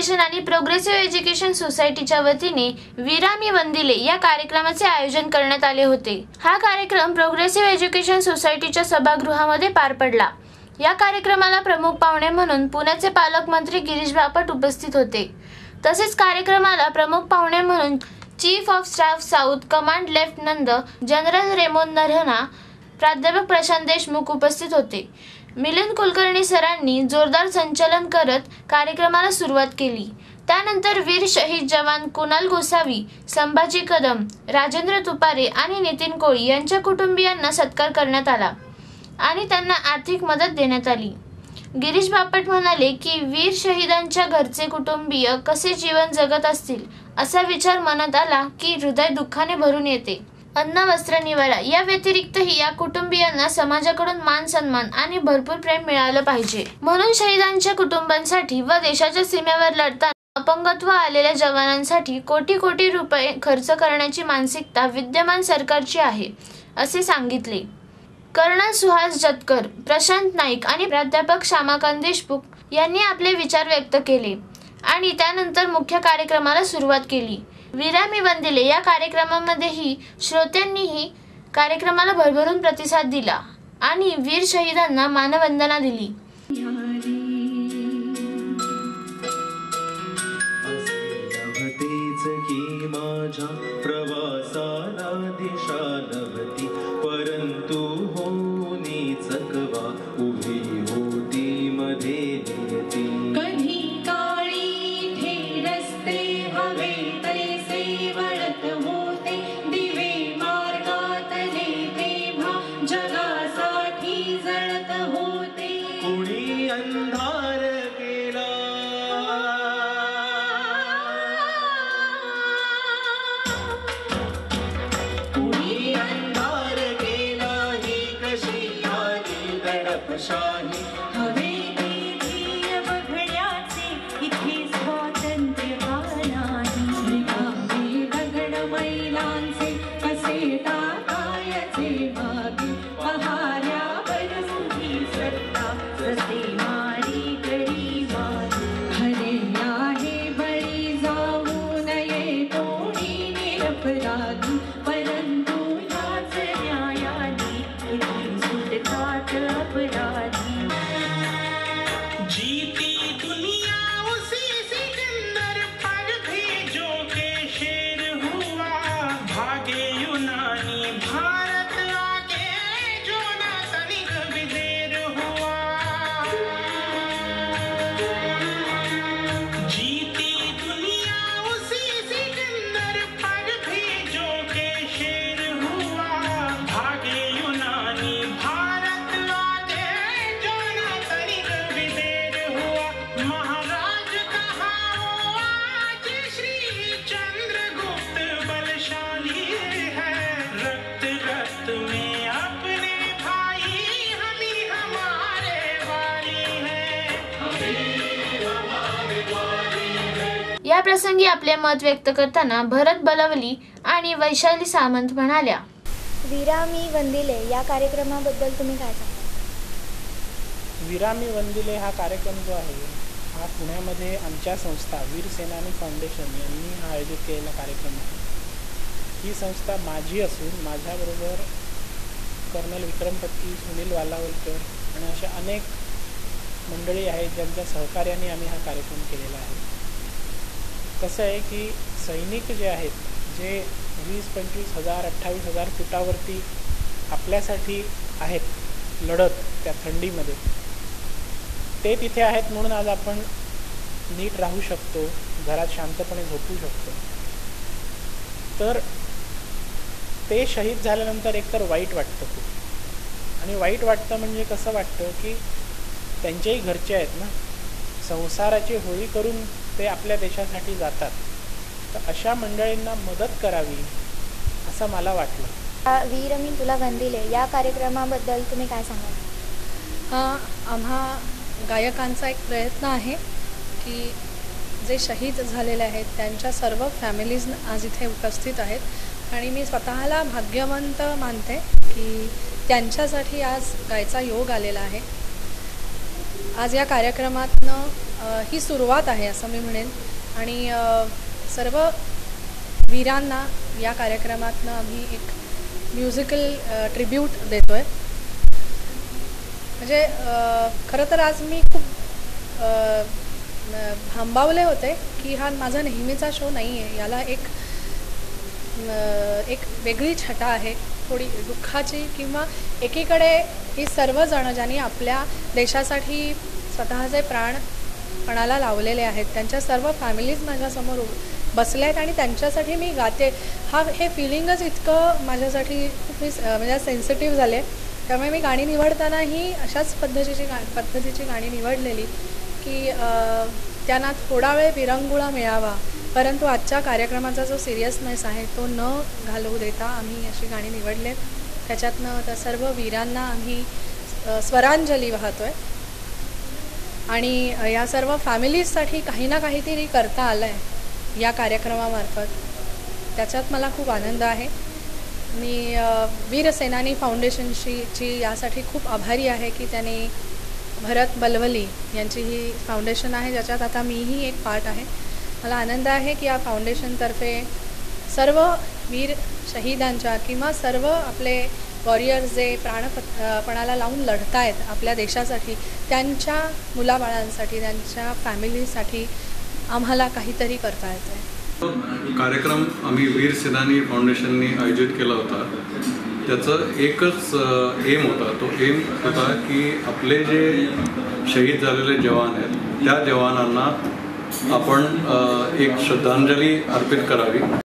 Foundation आणि progressive education सोसायटीच्या वतीने वीरा मी वंदिले या कार्यक्रमाचे आयोजन करण्यात आले होते। हा कार्यक्रम प्रोग्रेसिव्ह एज्युकेशन सोसायटीच्या सभागृहामध्ये पार पडला। या कार्यक्रमाला प्रमुख पाहुणे म्हणून पुण्याचे पालकमंत्री गिरीश बापट उपस्थित होते। तसेच कार्यक्रमाला प्रमुख पाहुणे म्हणून chief of staff south command lieutenant general रेमोन नरहना, प्राध्यापक प्रशांत देशमुख उपस्थित होते। मिलिंद कुलकर्णी सरांनी जोरदार संचालन करत कार्यक्रमाला सुरुवात केली। त्यानंतर वीर शहीद जवान कुणाल गोसावी, संभाजी कदम, राजेंद्र तुपारे आणि नितीन कोळी यांच्या कुटुंबियांना सत्कार करण्यात आला आणि त्यांना आर्थिक मदत देण्यात आली। गिरीश बापट म्हणाले की वीर शहीदांच्या घरचे कुटुंबीय कसे जीवन जगत असतील असा विचार मनात आला की हृदय दुःखाने भरून येते। अन्न, वस्त्र, निवारा या व्यतिरिक्तही या कुटुंबियांना समाजाकडून मान सन्मान आणि भरपूर प्रेम मिळालं पाहिजे। म्हणून शहीदांच्या कुटुंबांसाठी व देशाच्या सीमेवर लढताना अपंगत्व आलेल्या जवानांसाठी कोटी कोटी रुपये खर्च करण्याची मानसिकता विद्यमान सरकारची आहे असे सांगितले। कर्नल सुहास जतकर, प्रशांत नाईक आणि प्राध्यापक श्यामाकांत देशमुख यांनी आपले विचार व्यक्त केले आणि त्यानंतर मुख्य कार्यक्रमाला सुरुवात केली। वीरा मी वंदिले या कार्यक्रमामध्येही श्रोत्यांनीही कार्यक्रमाला भरभरून प्रतिसाद दिला आणि वीर शहीदांना मानवंदना दिली। परंतु होनी चकवा उभी होती मध्ये नियती। कधी काळी थे रस्ते हवे तैसे वळत होते, दिवे मार्गातले तेव्हा जगासाठी जळत होते। कुणी अंधार केला शाही हवे ध्येय बघण्याचे इथे स्वातंत्र्य नाही। गावे दगड मैलांचे कसे टाकायचे मागे, पहाऱ्यावर उभी सत्ता जसे मारी गरीबाई। हरे आहे बळी जाऊ नये कोणी निरपराधी, परंतु याच न्यायाने इथे सुटतात अपराधी। जीती दुनिया उसी सिकंदर पर भी जो के शेर हुआ, भागे यूनानी भारत आके जो ना तनिक भी देर हुआ। जीती दुनिया उसी सिकंदर पर भी जो के शेर हुआ, भागे यूनानी भारत आके जो ना तनिक भी देर हुआ। महाराज कहा वो आज श्री चंद्रगुप्त बलशाली है, रक्त रक्त में अपने भाई हम ही हमारे वाली है। या प्रसंगी आपले मत व्यक्त करताना भरत बलवली आणि वैशाली सामंत म्हणाल्या, वीरा मी वंदिले या कार्यक्रमाबद्दल तुम्ही काय सांगाल? वीरा मी वंदिले हा कार्यक्रम जो आहे हा पुण्यामध्ये आमच्या संस्था वीर सेनानी फाउंडेशन यांनी हा आयोजित केलेला कार्यक्रम आहे। ही संस्था माझी असून माझ्याबरोबर कर्नल विक्रमपट्टी, सुनील वालावलकर आणि अशा अनेक मंडळी आहेत ज्यांच्या सहकार्याने आम्ही हा कार्यक्रम केलेला आहे। कसं आहे की सैनिक जे आहेत, जे 20-25 हजार 28 हजार फुटावरती आपल्यासाठी आहेत लढत त्या थंडीमध्ये, ते तिथे आहेत म्हणून आज आपण नीट राहू शकतो, घरात शांतपणे झोपू शकतो। तर ते शहीद झाल्यानंतर एकतर वाईट वाटतं खूप, आणि वाईट वाटतं म्हणजे कसं वाटतं की त्यांचेही घरचे आहेत ना, संसाराची होळी करून ते आपल्या देशासाठी जातात, तर अशा मंडळींना मदत करावी असं मला वाटलं। वीर मी तुला वंदिले या कार्यक्रमाबद्दल तुम्ही काय सांगाल? हा आम्हा गायकांचा एक प्रयत्न आहे की जे शहीद झालेले आहेत त्यांच्या सर्व फॅमिलीज आज इथे उपस्थित आहेत आणि मी स्वतःला भाग्यवंत मानते की त्यांच्यासाठी आज गायचा योग आलेला आहे। आज या कार्यक्रमातनं ही सुरुवात आहे असं मी म्हणेन. आणि सर्व वीरांना या कार्यक्रमातनं आम्ही एक म्युझिकल ट्रिब्यूट देतो आहे. म्हणजे खरं तर आज मी खूप भांबावले होते की हा माझा नेहमीचा शो नाही आहे, याला एक वेगळी छटा आहे, थोडी दुःखाची. किंवा एकीकडे ही सर्वजणं ज्यांनी आपल्या देशासाठी स्वतःचे प्राणपणाला लावलेले आहेत, त्यांच्या सर्व फॅमिलीज माझ्यासमोर बसल्या आहेत आणि त्यांच्यासाठी मी गाते. हे फिलिंगच इतकं माझ्यासाठी खूप म्हणजे सेन्सिटिव्ह झाले. त्यामुळे मी गाणी निवडतानाही अशाच पद्धतीची गाणी निवडलेली की त्यांना थोडा वेळ विरंगुळा मिळावा, परंतु आजच्या कार्यक्रमाचा जो सिरियसनेस आहे तो न घालवू देता आम्ही अशी गाणी निवडलेत. त्याच्यातनं त्या सर्व वीरांना आम्ही स्वरांजली वाहतो आहे. आणि या सर्व फॅमिलीजसाठी काही ना काहीतरी करता आलं आहे या कार्यक्रमामार्फत, त्याच्यात मला खूप आनंद आहे. मी वीर सेनानी फाउंडेशनची यासाठी खूप आभारी आहे की त्यांनी भरत बलवली यांची ही फाउंडेशन आहे, ज्याच्यात आता मीही एक पार्ट आहे. मला आनंद आहे की या फाउंडेशनतर्फे सर्व वीर शहीदांच्या किंवा सर्व आपले वॉरियर्स जे प्राणपणाला लावून लढत आहेत आपल्या देशासाठी, त्यांच्या मुलाबाळांसाठी, त्यांच्या फॅमिलीसाठी आम्हाला काहीतरी करता येतं आहे. कार्यक्रम आम्ही वीर सेनानी फाउंडेशननी आयोजित केला होता. त्याचं एकच एम होता. तो एम होता की आपले जे शहीद झालेले जवान आहेत त्या जवानांना आपण एक श्रद्धांजली अर्पित करावी.